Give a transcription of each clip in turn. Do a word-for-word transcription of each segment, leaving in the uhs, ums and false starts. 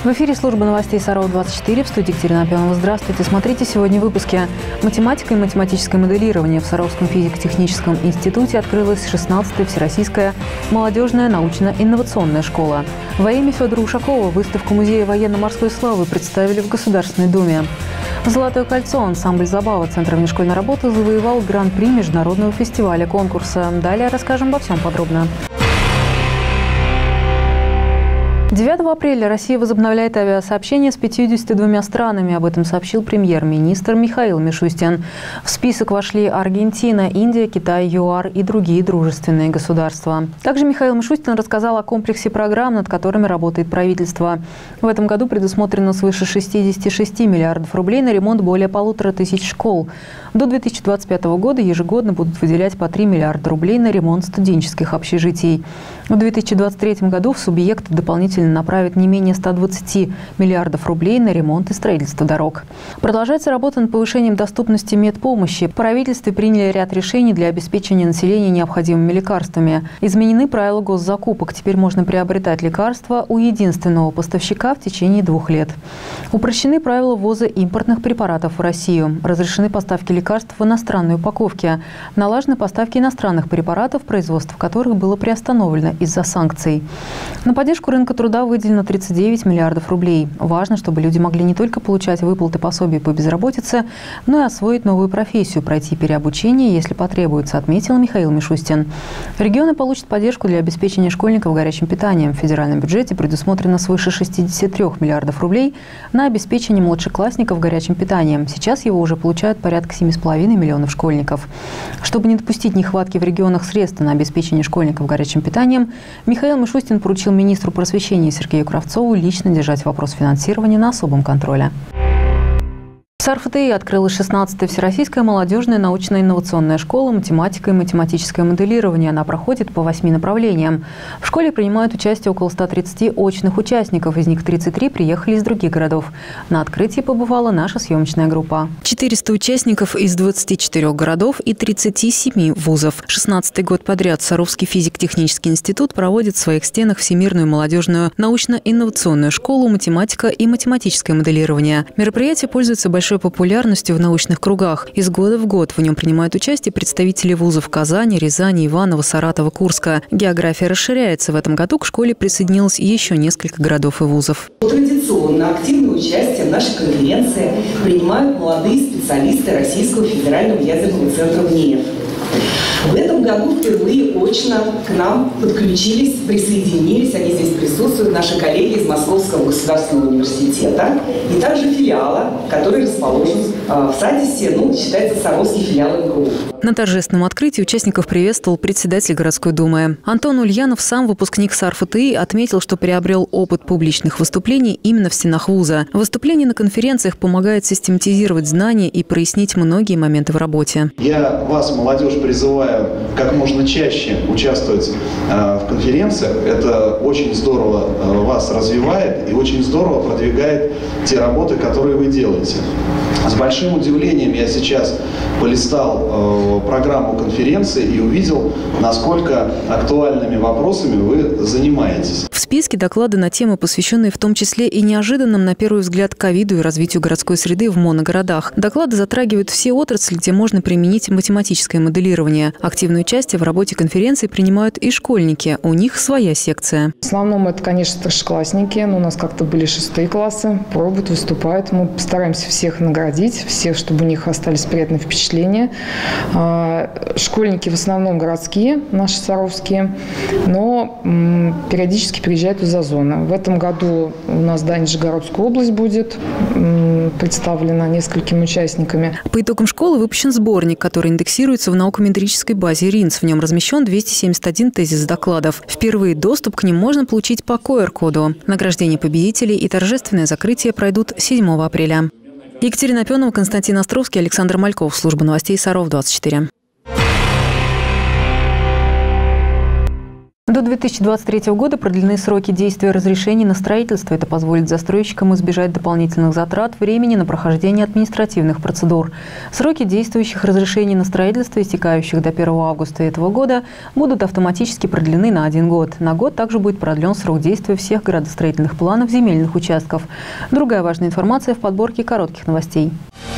В эфире служба новостей Саров двадцать четыре, в студии Екатерина Пионова. Здравствуйте. Смотрите сегодня в выпуске. Математика и математическое моделирование. В Саровском физико-техническом институте открылась шестнадцатая Всероссийская молодежная научно-инновационная школа. Во имя Федора Ушакова выставку Музея военно-морской славы представили в Государственной Думе. «Золотое кольцо» ансамбль «Забава» Центра внешкольной работы завоевал гран-при международного фестиваля конкурса. Далее расскажем обо всем подробно. девятого апреля Россия возобновляет авиасообщение с пятьюдесятью двумя странами. Об этом сообщил премьер-министр Михаил Мишустин. В список вошли Аргентина, Индия, Китай, ЮАР и другие дружественные государства. Также Михаил Мишустин рассказал о комплексе программ, над которыми работает правительство. В этом году предусмотрено свыше шестидесяти шести миллиардов рублей на ремонт более полутора тысяч школ. До две тысячи двадцать пятого года ежегодно будут выделять по три миллиарда рублей на ремонт студенческих общежитий. В две тысячи двадцать третьем году в субъекты дополнительно направят не менее ста двадцати миллиардов рублей на ремонт и строительство дорог. Продолжается работа над повышением доступности медпомощи. В правительстве приняли ряд решений для обеспечения населения необходимыми лекарствами. Изменены правила госзакупок. Теперь можно приобретать лекарства у единственного поставщика в течение двух лет. Упрощены правила ввоза импортных препаратов в Россию. Разрешены поставки лекарств в иностранной упаковке. Налажены поставки иностранных препаратов, производство которых было приостановлено из-за санкций. На поддержку рынка труда выделено тридцать девять миллиардов рублей. Важно, чтобы люди могли не только получать выплаты пособий по безработице, но и освоить новую профессию, пройти переобучение, если потребуется, отметил Михаил Мишустин. Регионы получат поддержку для обеспечения школьников горячим питанием. В федеральном бюджете предусмотрено свыше шестидесяти трёх миллиардов рублей на обеспечение младшеклассников горячим питанием. Сейчас его уже получают порядка семи с половиной миллионов школьников. Чтобы не допустить нехватки в регионах средств на обеспечение школьников горячим питанием, Михаил Мишустин поручил министру просвещения Сергею Кравцову лично держать вопрос финансирования на особом контроле. В САРФТИ открылась шестнадцатая Всероссийская молодежная научно-инновационная школа «Математика и математическое моделирование». Она проходит по восьми направлениям. В школе принимают участие около ста тридцати очных участников. Из них тридцать три приехали из других городов. На открытии побывала наша съемочная группа. четыреста участников из двадцати четырёх городов и тридцати семи вузов. шестнадцатый год подряд Саровский физико-технический институт проводит в своих стенах Всемирную молодежную научно-инновационную школу «Математика и математическое моделирование». Мероприятие пользуется большой популярностью в научных кругах. Из года в год в нем принимают участие представители вузов Казани, Рязани, Иваново, Саратова, Курска. География расширяется. В этом году к школе присоединилось еще несколько городов и вузов. Традиционно активное участие в нашей конференции принимают молодые специалисты Российского федерального ядерного центра ВНИЕФ. В этом году впервые очно к нам подключились, присоединились, они здесь присутствуют, наши коллеги из Московского государственного университета и также филиала, который расположен в САДИСе, ну, считается Саровский филиал эм гэ у. На торжественном открытии участников приветствовал председатель городской думы. Антон Ульянов, сам выпускник САРФТИ, отметил, что приобрел опыт публичных выступлений именно в стенах вуза. Выступление на конференциях помогает систематизировать знания и прояснить многие моменты в работе. Я вас, молодежь, призываю как можно чаще участвовать э, в конференциях. Это очень здорово э, вас развивает и очень здорово продвигает те работы, которые вы делаете. С большим удивлением я сейчас полистал э, программу конференции и увидел, насколько актуальными вопросами вы занимаетесь. В списке доклады на темы, посвященные в том числе и неожиданным, на первый взгляд, ковиду и развитию городской среды в моногородах. Доклады затрагивают все отрасли, где можно применить математическое моделирование. Активное участие в работе конференции принимают и школьники. У них своя секция. В основном это, конечно, старшеклассники. Но у нас как-то были шестые классы. Пробуют, выступают. Мы постараемся всех наградить, всех, чтобы у них остались приятные впечатления. Школьники в основном городские, наши саровские, но периодически приезжают из-за зоны. В этом году у нас, да, Нижегородская область будет представлена несколькими участниками. По итогам школы выпущен сборник, который индексируется в наукометрической базе РИНС. В нем размещен двести семьдесят один тезис докладов. Впервые доступ к ним можно получить по ку эр коду. Награждение победителей и торжественное закрытие пройдут седьмого апреля. Екатерина Пионова, Константин Островский, Александр Мальков. Служба новостей Саров двадцать четыре. До две тысячи двадцать третьего года продлены сроки действия разрешений на строительство. Это позволит застройщикам избежать дополнительных затрат времени на прохождение административных процедур. Сроки действующих разрешений на строительство, истекающих до первого августа этого года, будут автоматически продлены на один год. На год также будет продлен срок действия всех градостроительных планов земельных участков. Другая важная информация в подборке коротких новостей.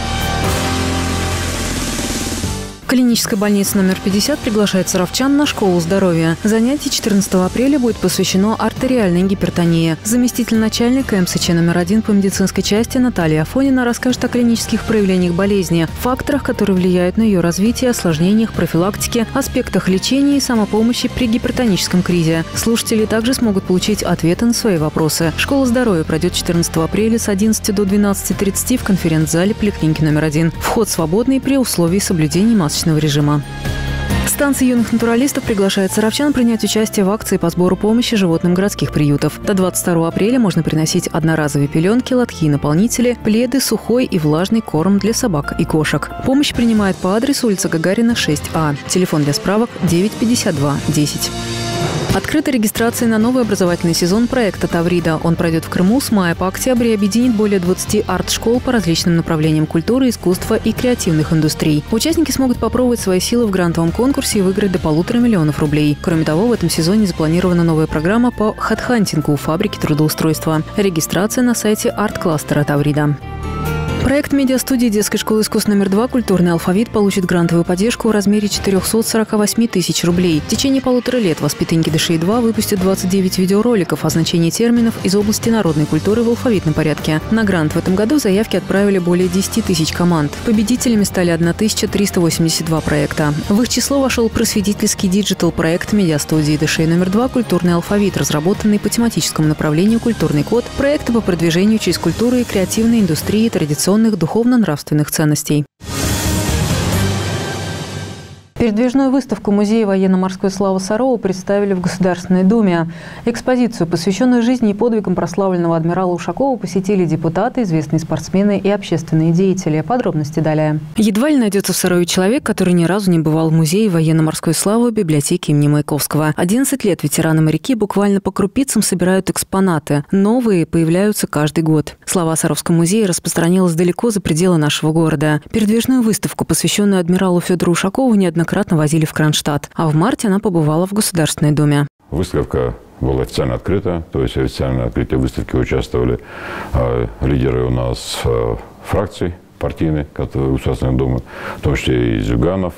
Клиническая больница номер пятьдесят приглашает саровчан на школу здоровья. Занятие четырнадцатого апреля будет посвящено артериальной гипертонии. Заместитель начальника эм эс че номер один по медицинской части Наталья Афонина расскажет о клинических проявлениях болезни, факторах, которые влияют на ее развитие, осложнениях, профилактике, аспектах лечения и самопомощи при гипертоническом кризе. Слушатели также смогут получить ответы на свои вопросы. Школа здоровья пройдет четырнадцатого апреля с одиннадцати до двенадцати тридцати в конференц-зале поликлиники номер один. Вход свободный при условии соблюдения масочного режима. Станция юных натуралистов приглашает саровчан принять участие в акции по сбору помощи животным городских приютов. До двадцать второго апреля можно приносить одноразовые пеленки, лотки и наполнители, пледы, сухой и влажный корм для собак и кошек. Помощь принимает по адресу улица Гагарина, шесть А. Телефон для справок девять пятьдесят два десять. Открыта регистрация на новый образовательный сезон проекта «Таврида». Он пройдет в Крыму с мая по октябрь и объединит более двадцати арт-школ по различным направлениям культуры, искусства и креативных индустрий. Участники смогут попробовать свои силы в грантовом конкурсе и выиграть до полутора миллионов рублей. Кроме того, в этом сезоне запланирована новая программа по хедхантингу у фабрики трудоустройства. Регистрация на сайте арт-кластера «Таврида». Проект медиастудии детской школы искусств номер два «Культурный алфавит» получит грантовую поддержку в размере четырёхсот сорока восьми тысяч рублей. В течение полутора лет воспитанники ДШИ-два выпустят двадцать девять видеороликов о значении терминов из области народной культуры в алфавитном порядке. На грант в этом году заявки отправили более десяти тысяч команд. Победителями стали тысяча триста восемьдесят два проекта. В их число вошел просветительский диджитал-проект медиастудии ДШИ номер два «Культурный алфавит», разработанный по тематическому направлению «Культурный код», проекты по продвижению через культуру и креативной индустрии традиционных духовно-нравственных ценностей. Передвижную выставку Музея военно-морской славы Сарова представили в Государственной Думе. Экспозицию, посвященную жизни и подвигам прославленного адмирала Ушакова, посетили депутаты, известные спортсмены и общественные деятели. Подробности далее. Едва ли найдется в Сарове человек, который ни разу не бывал в Музее военно-морской славы библиотеки имени Маяковского. одиннадцать лет ветераны-моряки буквально по крупицам собирают экспонаты. Новые появляются каждый год. Слава о Саровском музее распространилась далеко за пределы нашего города. Передвижную выставку, посвященную адмиралу Федору Ушакову, неоднократно возили в Кронштадт, а в марте она побывала в Государственной Думе. Выставка была официально открыта, то есть официально открытие выставки участвовали э, лидеры у нас э, фракций партийных, которые Государственной Думы, в том числе и Зюганов,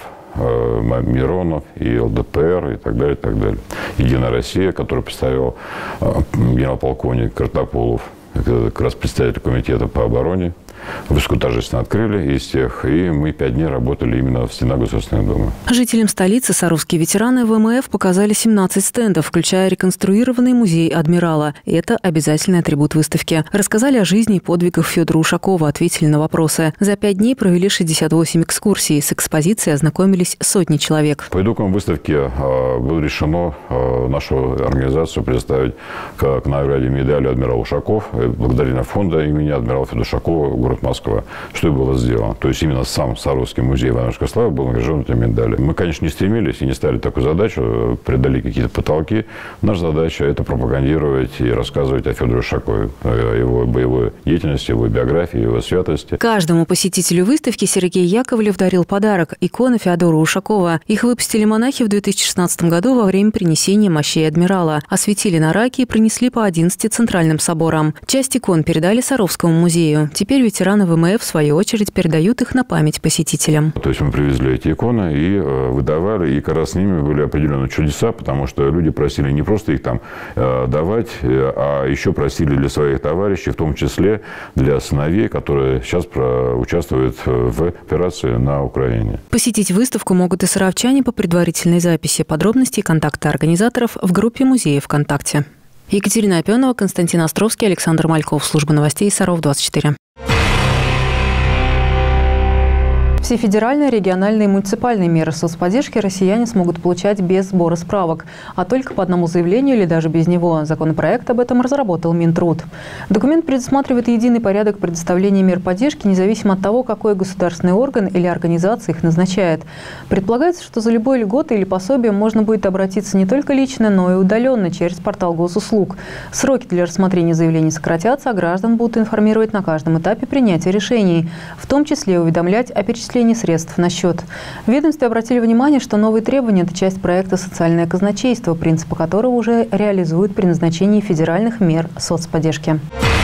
э, Миронов, и эл дэ пэ эр, и так далее, и так далее. Единая Россия, которую представил э, генерал-полковник Картополов, как раз представитель комитета по обороне. Выставку торжественно открыли из тех, и мы пять дней работали именно в стенах Государственной Думы. Жителям столицы саровские ветераны вэ эм эф показали семнадцать стендов, включая реконструированный музей адмирала. Это обязательный атрибут выставки. Рассказали о жизни и подвигах Федора Ушакова, ответили на вопросы. За пять дней провели шестьдесят восемь экскурсий. С экспозицией ознакомились сотни человек. По итогам выставки было решено нашу организацию представить к награде медали адмирал Ушаков, благодарение фонда имени адмирала Федора Ушакова, город Москва, что и было сделано. То есть именно сам Саровский музей военно-морской славы был награжден этой медалью. Мы, конечно, не стремились и не ставили такую задачу, преодолели какие-то потолки. Наша задача – это пропагандировать и рассказывать о Федоре Ушакове, о его боевой деятельности, его биографии, его святости. Каждому посетителю выставки Сергей Яковлев дарил подарок – иконы Федора Ушакова. Их выпустили монахи в две тысячи шестнадцатом году во время принесения мощей адмирала. Осветили на раке и принесли по одиннадцати центральным соборам. Часть икон передали Саровскому музею. Теперь ветераны вэ эм эф, в свою очередь, передают их на память посетителям. То есть мы привезли эти иконы и э, выдавали, и как раз с ними были определенные чудеса, потому что люди просили не просто их там э, давать, э, а еще просили для своих товарищей, в том числе для сыновей, которые сейчас про, участвуют в операции на Украине. Посетить выставку могут и саровчане по предварительной записи. Подробности и контакты организаторов в группе музея ВКонтакте. Екатерина Опенова, Константин Островский, Александр Мальков. Служба новостей Саров двадцать четыре. Все федеральные, региональные и муниципальные меры соцподдержки россияне смогут получать без сбора справок, а только по одному заявлению или даже без него. Законопроект об этом разработал Минтруд. Документ предусматривает единый порядок предоставления мер поддержки, независимо от того, какой государственный орган или организация их назначает. Предполагается, что за любой льготой или пособием можно будет обратиться не только лично, но и удаленно через портал госуслуг. Сроки для рассмотрения заявлений сократятся, а граждан будут информировать на каждом этапе принятия решений, в том числе уведомлять о перечислении средств на счет. В ведомстве обратили внимание, что новые требования – это часть проекта «Социальное казначейство», принципы которого уже реализуют при назначении федеральных мер соцподдержки.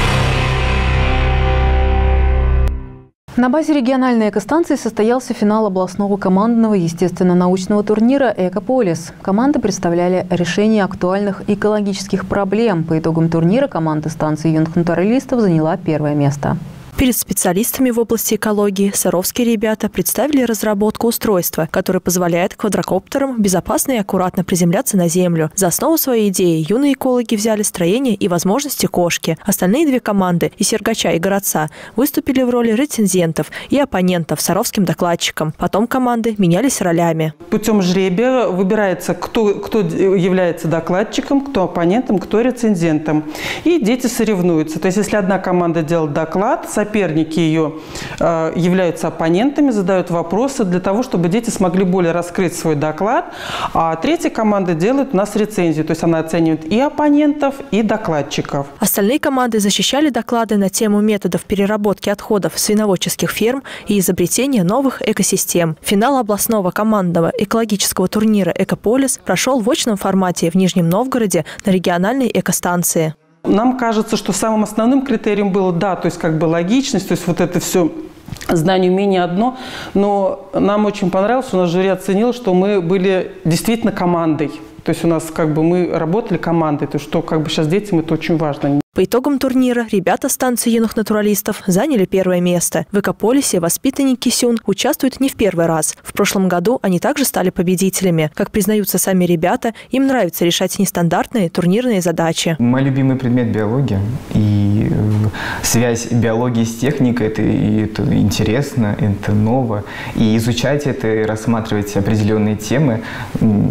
На базе региональной экостанции состоялся финал областного командного естественно-научного турнира «Экополис». Команды представляли решение актуальных экологических проблем. По итогам турнира команда станции юных натуралистов заняла первое место. Перед специалистами в области экологии саровские ребята представили разработку устройства, которое позволяет квадрокоптерам безопасно и аккуратно приземляться на землю. За основу своей идеи юные экологи взяли строение и возможности кошки. Остальные две команды из Сергача и Городца выступили в роли рецензентов и оппонентов саровским докладчикам. Потом команды менялись ролями. Путем жребия выбирается, кто, кто является докладчиком, кто оппонентом, кто рецензентом. И дети соревнуются. То есть, если одна команда делает доклад, соперники ее э, являются оппонентами, задают вопросы для того, чтобы дети смогли более раскрыть свой доклад. А третья команда делает у нас рецензию, то есть она оценивает и оппонентов, и докладчиков. Остальные команды защищали доклады на тему методов переработки отходов свиноводческих ферм и изобретения новых экосистем. Финал областного командного экологического турнира «Экополис» прошел в очном формате в Нижнем Новгороде на региональной экостанции. Нам кажется, что самым основным критерием было, да, то есть как бы логичность, то есть вот это все знание, умение одно, но нам очень понравилось, что у нас жюри оценило, что мы были действительно командой. То есть у нас как бы мы работали командой, то что как бы сейчас детям это очень важно. По итогам турнира ребята станции юных натуралистов заняли первое место. В «Экополисе» воспитанники СЮН участвуют не в первый раз. В прошлом году они также стали победителями. Как признаются сами ребята, им нравится решать нестандартные турнирные задачи. Мой любимый предмет – биология. И связь биологии с техникой – это, это интересно, это ново. И изучать это, и рассматривать определенные темы –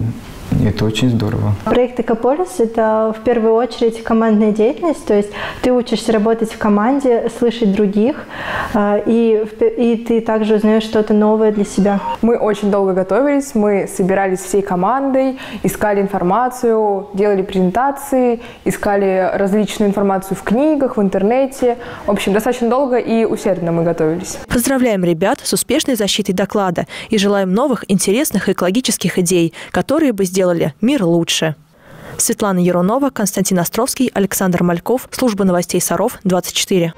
это очень здорово. Проект «Экополис» – это в первую очередь командная деятельность, то есть ты учишься работать в команде, слышать других, и, и ты также узнаешь что-то новое для себя. Мы очень долго готовились, мы собирались всей командой, искали информацию, делали презентации, искали различную информацию в книгах, в интернете. В общем, достаточно долго и усердно мы готовились. Поздравляем ребят с успешной защитой доклада и желаем новых интересных экологических идей, которые бы сделали сделали мир лучше. Светлана Ерунова, Константин Островский, Александр Мальков. Служба новостей Саров, двадцать четыре.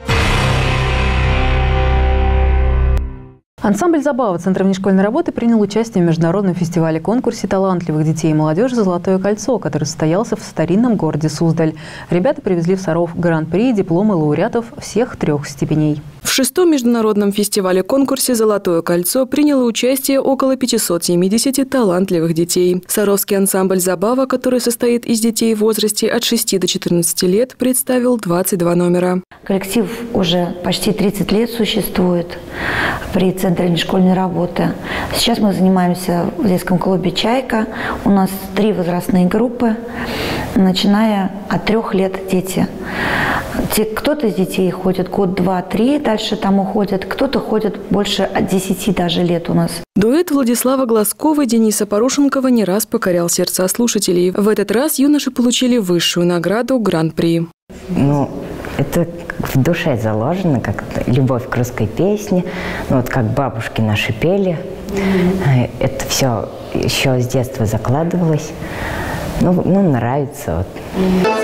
Ансамбль «Забава» Центра внешкольной работы принял участие в международном фестивале-конкурсе талантливых детей и молодежи «Золотое кольцо», который состоялся в старинном городе Суздаль. Ребята привезли в Саров гран-при и дипломы лауреатов всех трех степеней. В шестом международном фестивале-конкурсе «Золотое кольцо» приняло участие около пятисот семидесяти талантливых детей. Саровский ансамбль «Забава», который состоит из детей в возрасте от шести до четырнадцати лет, представил двадцать два номера. Коллектив уже почти тридцать лет существует при Центре внешкольной работы. Сейчас мы занимаемся в детском клубе «Чайка». У нас три возрастные группы, начиная от трех лет дети. Кто-то из детей ходит год, два, три, дальше там уходят, кто-то ходит больше от десяти даже лет у нас. Дуэт Владислава Глазкова и Дениса Порушенкова не раз покорял сердца слушателей. В этот раз юноши получили высшую награду гран-при. Ну, это в душе заложено, как любовь к русской песне, ну, вот как бабушки наши пели. Mm-hmm. Это все еще с детства закладывалось. Ну, ну нравится. Вот. Mm-hmm.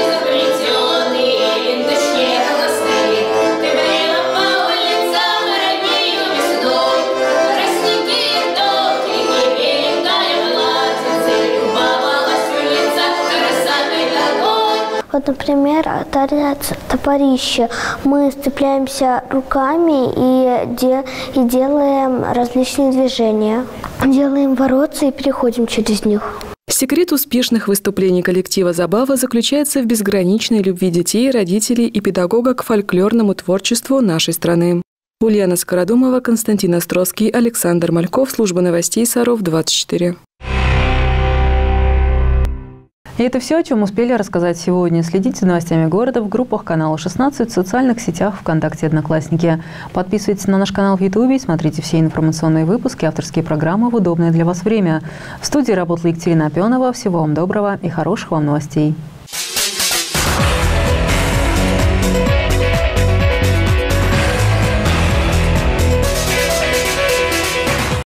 Вот, например, тарятся топорища. Мы сцепляемся руками и, де и делаем различные движения. Делаем воротца и переходим через них. Секрет успешных выступлений коллектива «Забава» заключается в безграничной любви детей, родителей и педагога к фольклорному творчеству нашей страны. Ульяна Скородумова, Константин Островский, Александр Мальков, служба новостей Саров двадцать четыре. И это все, о чем успели рассказать сегодня. Следите за новостями города в группах канала шестнадцать, в социальных сетях, ВКонтакте, Одноклассники. Подписывайтесь на наш канал в Ютубе, смотрите все информационные выпуски, авторские программы в удобное для вас время. В студии работала Екатерина Опенова. Всего вам доброго и хороших вам новостей.